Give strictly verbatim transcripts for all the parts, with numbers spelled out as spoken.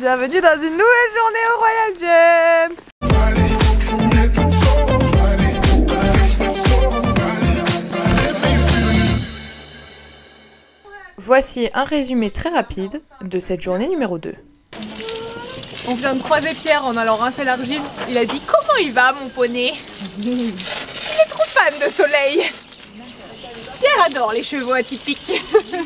bienvenue dans une nouvelle journée au Royal Gym. Voici un résumé très rapide de cette journée numéro deux. On vient de croiser Pierre en allant rincer l'argile. Il a dit comment il va mon poney. Il est trop fan de soleil. Pierre adore les chevaux atypiques.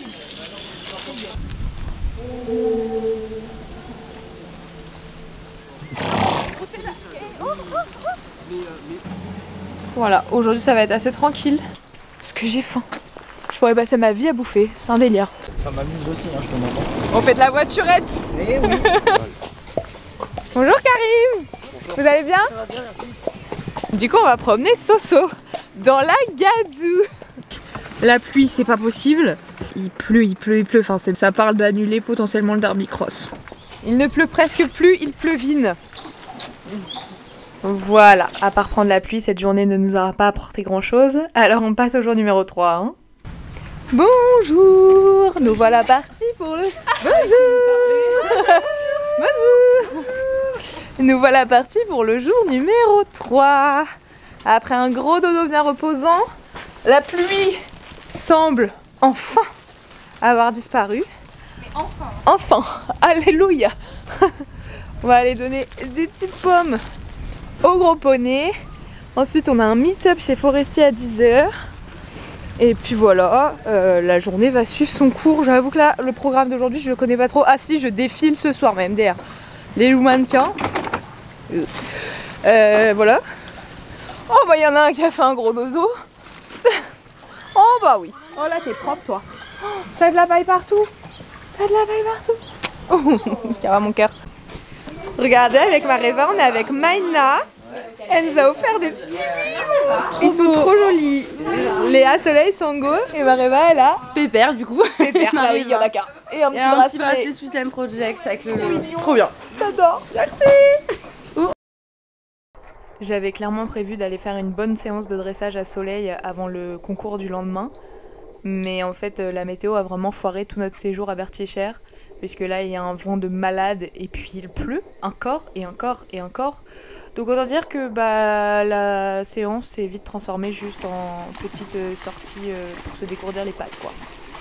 Voilà, aujourd'hui ça va être assez tranquille parce que j'ai faim. Je pourrais passer ma vie à bouffer, c'est un délire. Ça m'amuse aussi, hein, je te demande. On fait de la voiturette. Eh oui. Bonjour Karim. Bonjour. Vous allez bien? Ça va bien, merci. Du coup on va promener Soso dans la Gadou. La pluie c'est pas possible. Il pleut, il pleut, il pleut. Enfin ça parle d'annuler potentiellement le derby cross. Il ne pleut presque plus, il pleuvine. Voilà, à part prendre la pluie, cette journée ne nous aura pas apporté grand chose. Alors on passe au jour numéro trois. Hein. Bonjour, nous voilà partis pour le... Bonjour. Bonjour. Nous voilà partis pour le jour numéro trois. Après un gros dodo bien reposant, la pluie semble enfin avoir disparu. Mais enfin. Enfin, alléluia. On va aller donner des petites pommes au gros poney. Ensuite on a un meet-up chez Forestier à dix heures. Et puis voilà, euh, la journée va suivre son cours. J'avoue que là, le programme d'aujourd'hui, je le connais pas trop. Ah si, je défile ce soir même, derrière les loups mannequins. Euh, voilà. Oh bah il y en a un qui a fait un gros dodo. Oh bah oui. Oh là t'es propre toi. Oh, t'as de la paille partout. T'as de la paille partout. Oh, car à mon cœur. Regardez, avec Mareva, on est avec Maïna. Elle nous a offert des petits livres. Ils sont trop jolis. Léa, Soleil, Sango et Mareva, elle a Pépère du coup. Pépère. Ah oui, il y en a qu'un. Et un Et petit un bracelet. petit bracelet Sweet and Project avec le... Trop bien. J'adore. Merci. Oh. J'avais clairement prévu d'aller faire une bonne séance de dressage à Soleil avant le concours du lendemain. Mais en fait, la météo a vraiment foiré tout notre séjour à Berthier-Cher. Puisque là, il y a un vent de malade et puis il pleut encore et encore et encore. Donc autant dire que bah, la séance s'est vite transformée juste en petite euh, sortie euh, pour se dégourdir les pattes, quoi.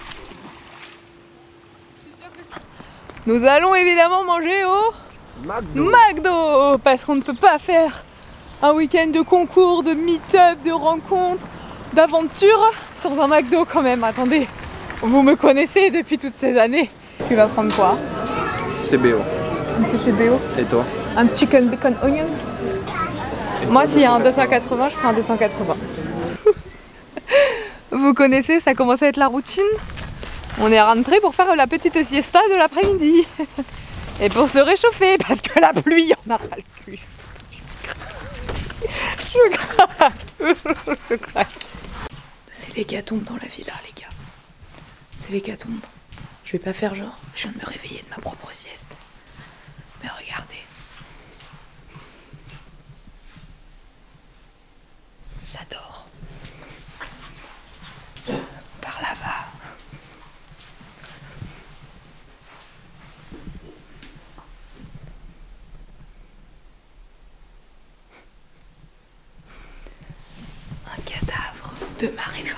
Nous allons évidemment manger au McDo. McDo parce qu'on ne peut pas faire un week-end de concours, de meet-up, de rencontres, d'aventure sans un McDo quand même. Attendez, vous me connaissez depuis toutes ces années. Tu vas prendre quoi? C B O. Un petit C B O. Et toi? Un chicken bacon onions. Et Moi, toi, s'il y a un deux cent quatre-vingts, je prends un deux cent quatre-vingts. Vous connaissez, ça commence à être la routine. On est rentré pour faire la petite siesta de l'après-midi. Et pour se réchauffer, parce que la pluie, on a ras le cul. Je craque. Je craque. C'est l'hécatombe dans la villa, les gars. C'est l'hécatombe. Je vais pas faire genre, je viens de me réveiller de ma propre sieste. Mais regardez. Ça dort. Par là-bas. Un cadavre de Mareva.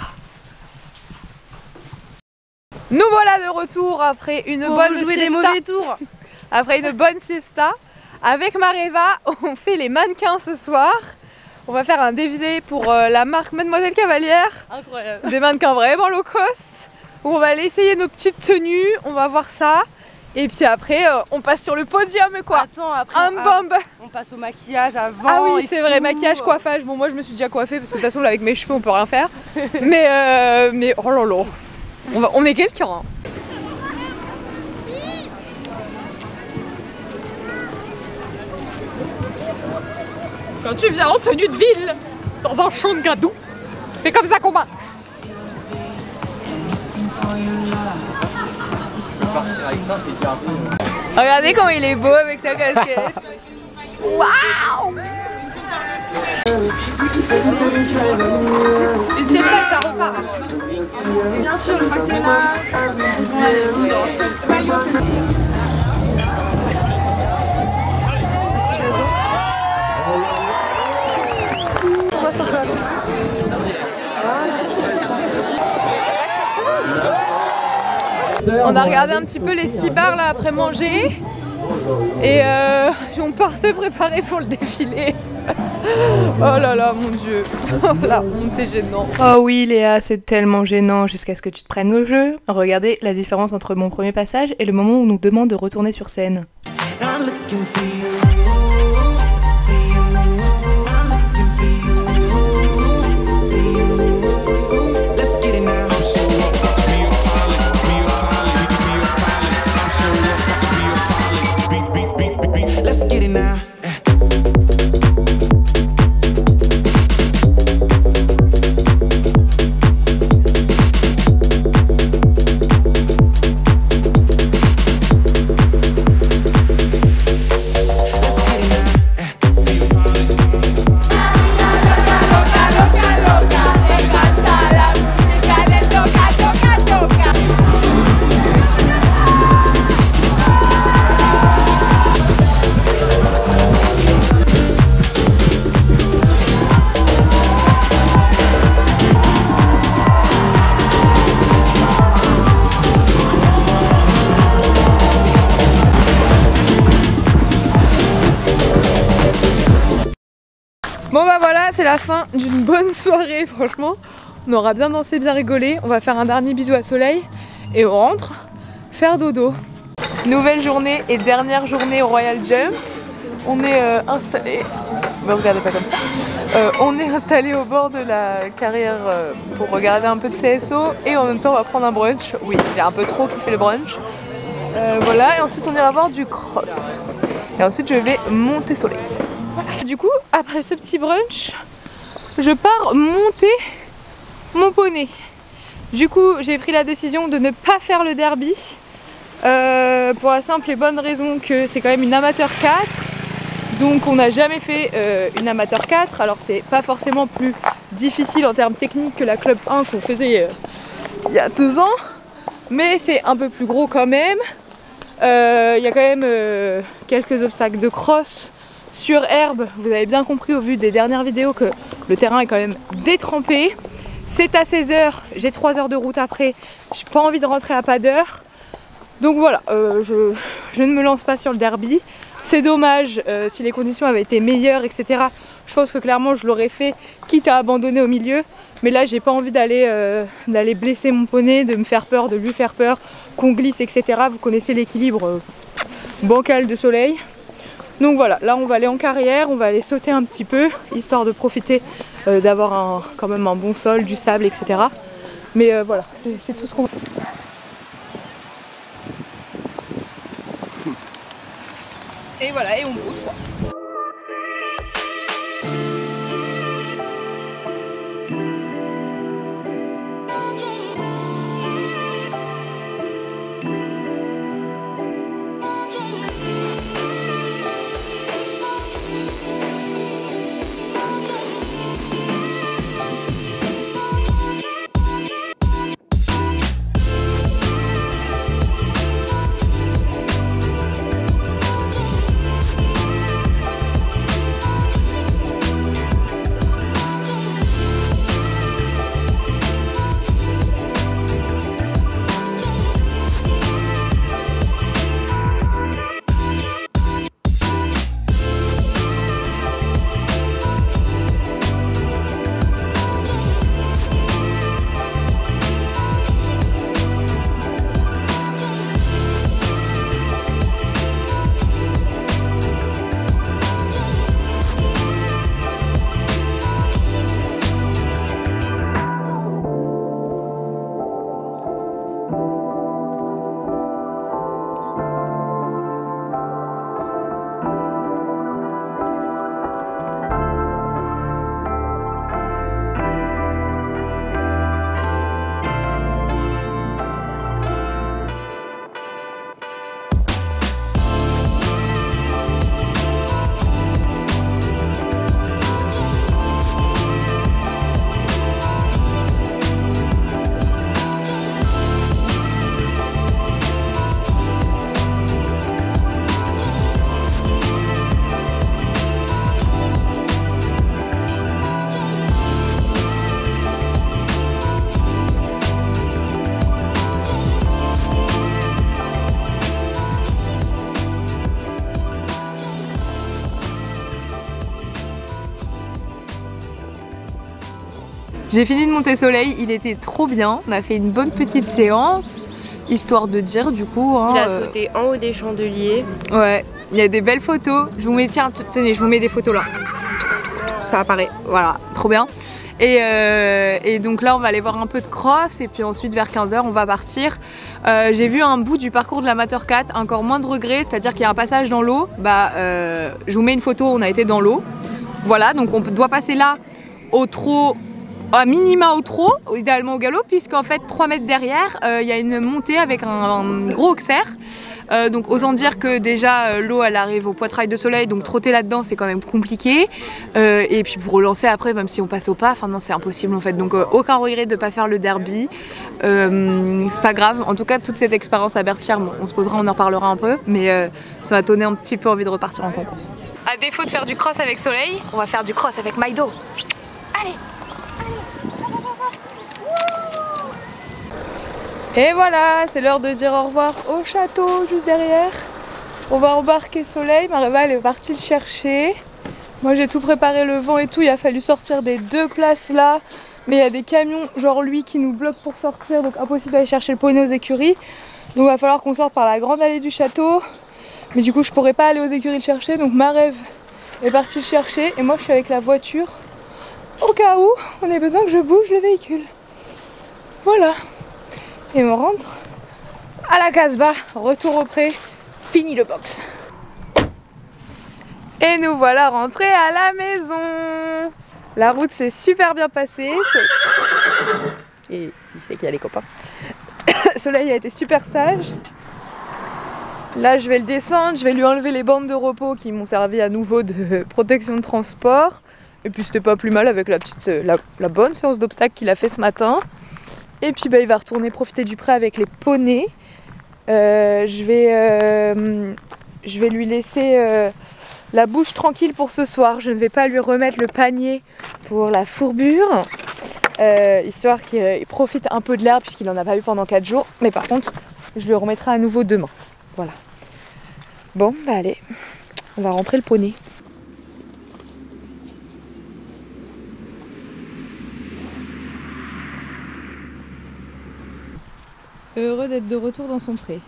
Nous voilà de retour après une Pour bonne jouer siesta. des mauvais tours. Après une bonne siesta. Avec Mareva, on fait les mannequins ce soir. On va faire un défilé pour euh, la marque Mademoiselle Cavalière. Incroyable. Des mannequins vraiment low cost. Où on va aller essayer nos petites tenues. On va voir ça. Et puis après, euh, on passe sur le podium quoi. Attends, après Un on, bombe. on passe au maquillage avant. Ah oui, et c'est vrai, tout. maquillage, coiffage. Bon, moi je me suis déjà coiffée parce que de toute façon, là, avec mes cheveux, on peut rien faire. Mais, euh, mais oh là là. On, va, on est quelqu'un. Hein. Quand tu viens en tenue de ville, dans un champ de gadou, c'est comme ça qu'on marche. Regardez comment il est beau avec sa casquette. Waouh! Une siesta et ça repart. Et bien sûr, le cocktail là. On a regardé un petit peu les six bars là après manger et euh, on part se préparer pour le défilé. Oh là là, mon Dieu, oh, la honte, c'est gênant. Oh oui Léa, c'est tellement gênant jusqu'à ce que tu te prennes au jeu. Regardez la différence entre mon premier passage et le moment où on nous demande de retourner sur scène. Bon bah voilà, c'est la fin d'une bonne soirée, franchement. On aura bien dansé, bien rigolé. On va faire un dernier bisou à Soleil et on rentre faire dodo. Nouvelle journée et dernière journée au Royal Jump. On est euh, installé, me regardez pas comme ça. Euh, on est installé au bord de la carrière euh, pour regarder un peu de C S O et en même temps on va prendre un brunch. Oui, j'ai un peu trop kiffé le brunch. Euh, voilà, et ensuite on ira voir du cross. Et ensuite je vais monter Soleil. Voilà. Du coup, après ce petit brunch, je pars monter mon poney. Du coup, j'ai pris la décision de ne pas faire le derby euh, pour la simple et bonne raison que c'est quand même une amateur quatre. Donc on n'a jamais fait euh, une amateur quatre. Alors c'est pas forcément plus difficile en termes techniques que la club un qu'on faisait euh, il y a deux ans. Mais c'est un peu plus gros quand même. Il euh, y a quand même euh, quelques obstacles de cross sur herbe. Vous avez bien compris au vu des dernières vidéos que le terrain est quand même détrempé. C'est à seize heures, j'ai trois heures de route après. J'ai pas envie de rentrer à pas d'heure. Donc voilà, euh, je, je ne me lance pas sur le derby. C'est dommage, euh, si les conditions avaient été meilleures, et cetera. Je pense que clairement je l'aurais fait, quitte à abandonner au milieu. Mais là j'ai pas envie d'aller euh, d'aller blesser mon poney, de me faire peur, de lui faire peur, qu'on glisse, et cetera. Vous connaissez l'équilibre euh, bancal de Soleil. Donc voilà, là on va aller en carrière, on va aller sauter un petit peu, histoire de profiter euh, d'avoir un, quand même un bon sol, du sable, et cetera. Mais euh, voilà, c'est tout ce qu'on va. Et voilà, et on vaut trois. J'ai fini de monter Soleil, il était trop bien. On a fait une bonne petite séance, histoire de dire du coup. Hein, Il a euh... sauté en haut des chandeliers. Ouais, il y a des belles photos. Je vous mets, tiens, tenez, je vous mets des photos là. Ça apparaît, voilà, trop bien. Et, euh, et donc là on va aller voir un peu de cross et puis ensuite vers quinze heures on va partir. Euh, j'ai vu un bout du parcours de l'amateur quatre, encore moins de regrets, c'est-à-dire qu'il y a un passage dans l'eau. Bah, euh, je vous mets une photo, on a été dans l'eau. Voilà, donc on doit passer là au trot, à minima au trot, idéalement au galop, puisqu'en fait trois mètres derrière, il euh, y a une montée avec un, un gros auxerre. Euh, donc autant dire que déjà euh, l'eau elle arrive au poitrail de Soleil, donc trotter là-dedans c'est quand même compliqué. Euh, et puis pour relancer après, même si on passe au pas, enfin non c'est impossible en fait. Donc euh, aucun regret de ne pas faire le derby. Euh, c'est pas grave, en tout cas toute cette expérience à Berthier, bon, on se posera, on en reparlera un peu, mais euh, ça m'a donné un petit peu envie de repartir en concours. À défaut de faire du cross avec Soleil, on va faire du cross avec Maïdo. Allez! Et voilà, c'est l'heure de dire au revoir au château juste derrière. On va embarquer Soleil, Mareva elle est partie le chercher. Moi j'ai tout préparé, le vent et tout, il a fallu sortir des deux places là. Mais il y a des camions, genre lui, qui nous bloquent pour sortir, donc impossible d'aller chercher le poney aux écuries. Donc il va falloir qu'on sorte par la grande allée du château. Mais du coup je pourrais pas aller aux écuries le chercher, donc Mareva est partie le chercher. Et moi je suis avec la voiture, au cas où on ait besoin que je bouge le véhicule. Voilà. Et on rentre à la Casbah, retour au pré, fini le box. Et nous voilà rentrés à la maison. La route s'est super bien passée. Et il sait qu'il y a les copains. Soleil a été super sage. Là je vais le descendre, je vais lui enlever les bandes de repos qui m'ont servi à nouveau de protection de transport. Et puis c'était pas plus mal avec la, petite, la, la bonne séance d'obstacles qu'il a fait ce matin. Et puis bah, il va retourner profiter du pré avec les poneys. Euh, je, vais, euh, je vais lui laisser euh, la bouche tranquille pour ce soir. Je ne vais pas lui remettre le panier pour la fourbure. Euh, histoire qu'il profite un peu de l'herbe puisqu'il n'en a pas eu pendant quatre jours. Mais par contre, je le remettrai à nouveau demain. Voilà. Bon, bah allez, on va rentrer le poney. Heureux d'être de retour dans son pré.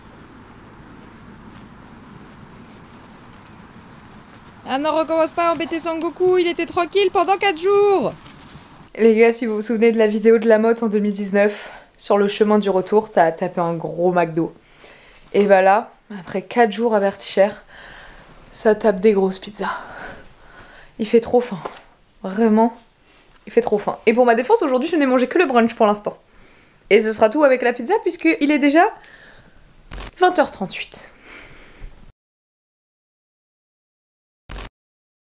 Ah non, recommence pas à embêter Sangoku, il était tranquille pendant quatre jours. Les gars, si vous vous souvenez de la vidéo de la motte en deux mille dix-neuf, sur le chemin du retour, ça a tapé un gros McDo. Et bah là, après quatre jours à Berticher, ça tape des grosses pizzas. Il fait trop faim. Vraiment, il fait trop faim. Et pour ma défense, aujourd'hui, je n'ai mangé que le brunch pour l'instant. Et ce sera tout avec la pizza puisqu'il est déjà vingt heures trente-huit.